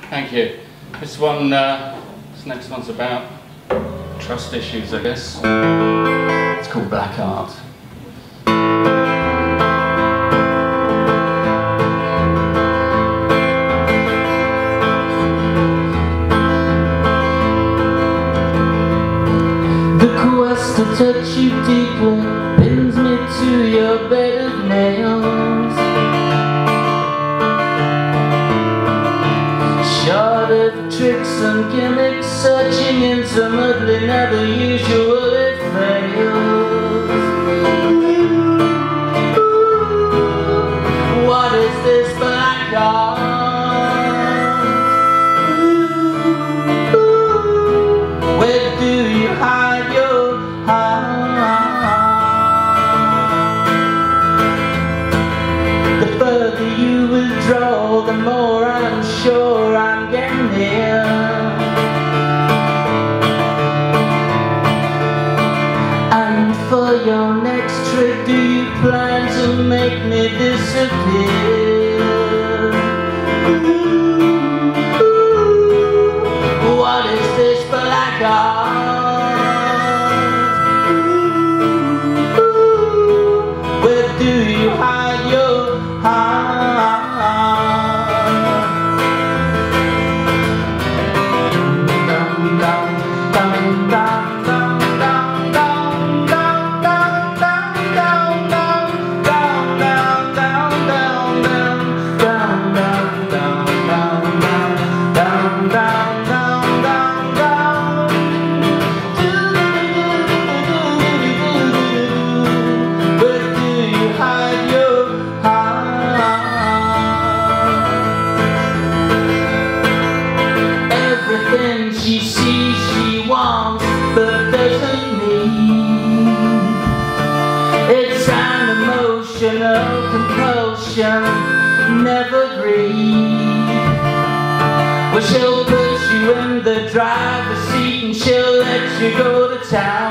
Thank you. This next one's about trust issues, I guess. It's called Black Art. The quest to touch you deeply pins me to your bed of nails. Short of tricks and gimmicks, searching intimately never usually fails. What is this black art? Where do you hide your heart? The further you withdraw, the more I'm sure I'm getting near. And for your next trick, do you plan to make me disappear? What is this black art? Where do you hide your heart? Everything she sees, she wants, but doesn't need. It's an emotional compulsion, never greed. Well, she'll put you in the driver's seat and she'll let you go to town.